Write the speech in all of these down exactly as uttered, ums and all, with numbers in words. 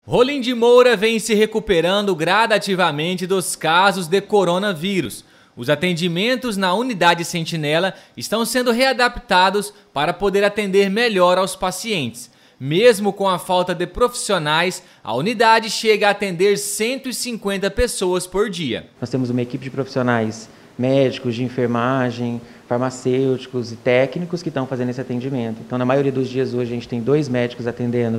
Rolim de Moura vem se recuperando gradativamente dos casos de coronavírus. Os atendimentos na unidade Sentinela estão sendo readaptados para poder atender melhor aos pacientes. Mesmo com a falta de profissionais, a unidade chega a atender cento e cinquenta pessoas por dia. Nós temos uma equipe de profissionais médicos, de enfermagem, farmacêuticos e técnicos que estão fazendo esse atendimento. Então, na maioria dos dias hoje, a gente tem dois médicos atendendo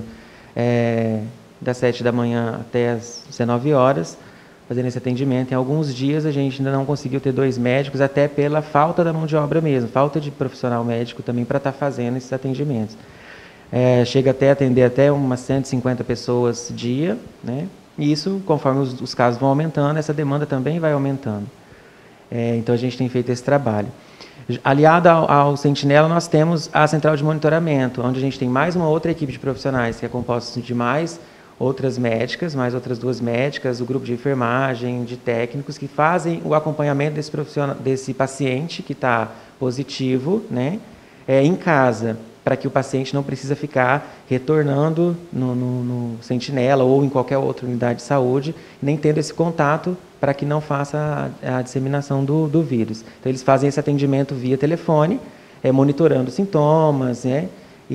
é, das sete da manhã até as dezenove horas, fazendo esse atendimento. Em alguns dias, a gente ainda não conseguiu ter dois médicos, até pela falta da mão de obra mesmo, falta de profissional médico também para estar fazendo esses atendimentos. É, chega até a atender até umas cento e cinquenta pessoas dia, né? E isso, conforme os, os casos vão aumentando, essa demanda também vai aumentando. É, então, a gente tem feito esse trabalho. Aliado ao, ao Sentinela, nós temos a central de monitoramento, onde a gente tem mais uma outra equipe de profissionais, que é composta de mais outras médicas, mais outras duas médicas, o grupo de enfermagem, de técnicos, que fazem o acompanhamento desse, profissional, desse paciente que está positivo, né, é, em casa, para que o paciente não precisa ficar retornando no, no, no Sentinela ou em qualquer outra unidade de saúde, nem tendo esse contato para que não faça a, a disseminação do, do vírus. Então, eles fazem esse atendimento via telefone, é, monitorando sintomas, né,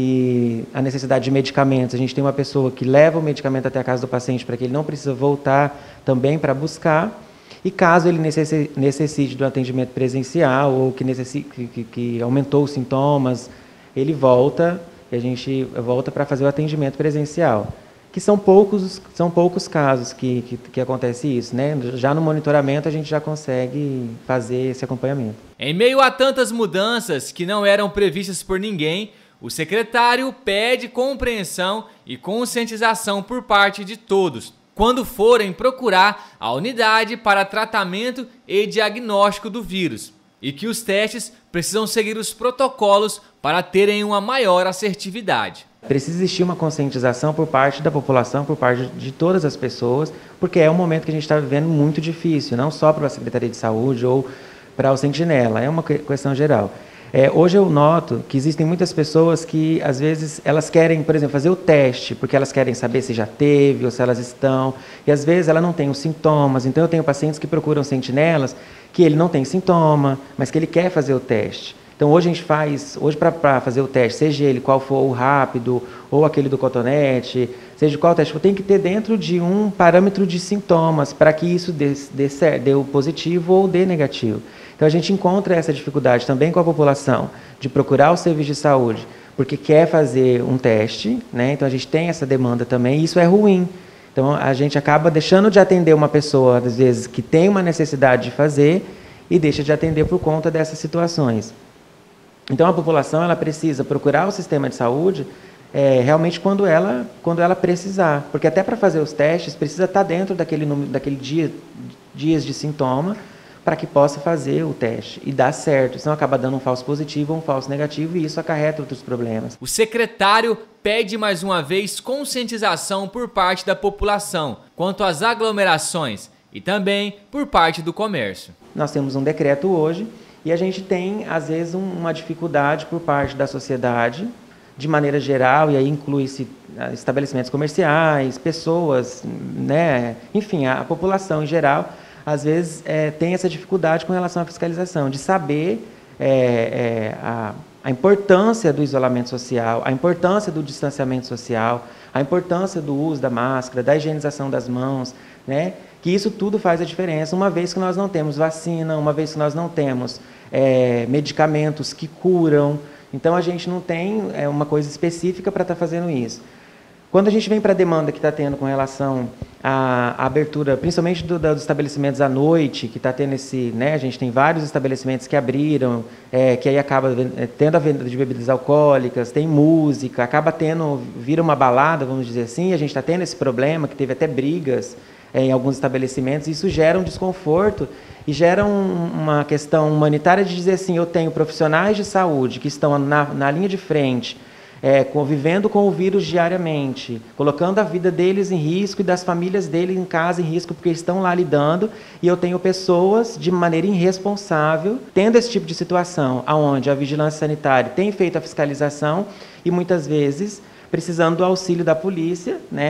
e a necessidade de medicamentos. A gente tem uma pessoa que leva o medicamento até a casa do paciente para que ele não precisa voltar também para buscar. E caso ele necessite do atendimento presencial ou que, necessite, que, que aumentou os sintomas, ele volta e a gente volta para fazer o atendimento presencial. Que são poucos, são poucos casos que, que, que acontece isso, né? Já no monitoramento a gente já consegue fazer esse acompanhamento. Em meio a tantas mudanças que não eram previstas por ninguém, o secretário pede compreensão e conscientização por parte de todos, quando forem procurar a unidade para tratamento e diagnóstico do vírus, e que os testes precisam seguir os protocolos para terem uma maior assertividade. Precisa existir uma conscientização por parte da população, por parte de todas as pessoas, porque é um momento que a gente está vivendo muito difícil, não só para a Secretaria de Saúde ou para o Sentinela, é uma questão geral. É, hoje eu noto que existem muitas pessoas que, às vezes, elas querem, por exemplo, fazer o teste, porque elas querem saber se já teve ou se elas estão, e às vezes ela não tem os sintomas. Então eu tenho pacientes que procuram sentinelas que ele não tem sintoma, mas que ele quer fazer o teste. Então hoje a gente faz, hoje para fazer o teste, seja ele qual for o rápido ou aquele do cotonete, seja qual teste, tem que ter dentro de um parâmetro de sintomas para que isso dê, dê, dê o positivo ou dê negativo. Então a gente encontra essa dificuldade também com a população de procurar o serviço de saúde porque quer fazer um teste, né? Então a gente tem essa demanda também e isso é ruim. Então a gente acaba deixando de atender uma pessoa, às vezes, que tem uma necessidade de fazer e deixa de atender por conta dessas situações. Então a população ela precisa procurar o sistema de saúde é, realmente quando ela, quando ela precisar, porque até para fazer os testes precisa estar dentro daquele, número, daquele dia, dias de sintoma para que possa fazer o teste e dar certo, senão acaba dando um falso positivo ou um falso negativo e isso acarreta outros problemas. O secretário pede mais uma vez conscientização por parte da população quanto às aglomerações e também por parte do comércio. Nós temos um decreto hoje e a gente tem, às vezes, um, uma dificuldade por parte da sociedade, de maneira geral, e aí inclui-se estabelecimentos comerciais, pessoas, né? Enfim, a, a população em geral, às vezes, é, tem essa dificuldade com relação à fiscalização, de saber é, é, a, a importância do isolamento social, a importância do distanciamento social, a importância do uso da máscara, da higienização das mãos, né? Que isso tudo faz a diferença, uma vez que nós não temos vacina, uma vez que nós não temos é, medicamentos que curam, então a gente não tem é, uma coisa específica para estar fazendo isso. Quando a gente vem para a demanda que está tendo com relação à, à abertura, principalmente do, dos estabelecimentos à noite, que está tendo esse, né, a gente tem vários estabelecimentos que abriram, é, que aí acaba tendo a venda de bebidas alcoólicas, tem música, acaba tendo, vira uma balada, vamos dizer assim, a gente está tendo esse problema, que teve até brigas é, em alguns estabelecimentos, isso gera um desconforto e gera um, uma questão humanitária de dizer assim, eu tenho profissionais de saúde que estão na, na linha de frente, É, convivendo com o vírus diariamente, colocando a vida deles em risco e das famílias deles em casa em risco porque estão lá lidando, e eu tenho pessoas de maneira irresponsável tendo esse tipo de situação, onde a vigilância sanitária tem feito a fiscalização e muitas vezes precisando do auxílio da polícia, né?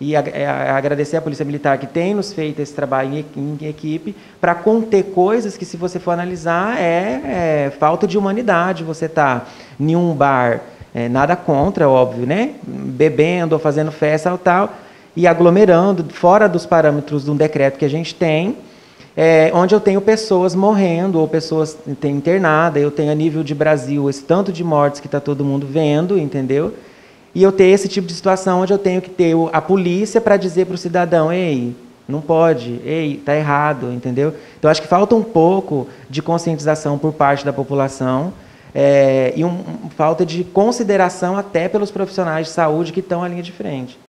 e a, a, agradecer à Polícia Militar que tem nos feito esse trabalho em, em equipe para conter coisas que, se você for analisar, é, é falta de humanidade. Você tá em um bar, é, nada contra, óbvio, né? Bebendo ou fazendo festa ou tal, e aglomerando fora dos parâmetros de um decreto que a gente tem, é, onde eu tenho pessoas morrendo ou pessoas tem internada, eu tenho a nível de Brasil esse tanto de mortes que está todo mundo vendo, entendeu? E eu ter esse tipo de situação onde eu tenho que ter a polícia para dizer para o cidadão, ei, não pode, ei, tá errado, entendeu? Então, acho que falta um pouco de conscientização por parte da população, é, e um, um, falta de consideração até pelos profissionais de saúde que estão à linha de frente.